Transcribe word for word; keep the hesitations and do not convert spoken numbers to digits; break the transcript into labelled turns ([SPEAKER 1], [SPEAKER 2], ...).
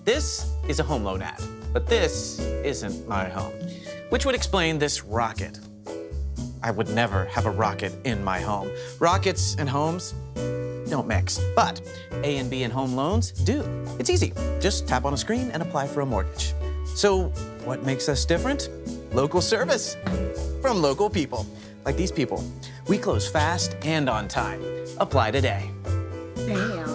[SPEAKER 1] This is a home loan ad, but this isn't my home, which would explain this rocket. I would never have a rocket in my home. Rockets and homes don't mix, but A and B and home loans do. It's easy. Just tap on a screen and apply for a mortgage. So what makes us different? Local service from local people, like these people. We close fast and on time. Apply today.
[SPEAKER 2] Damn.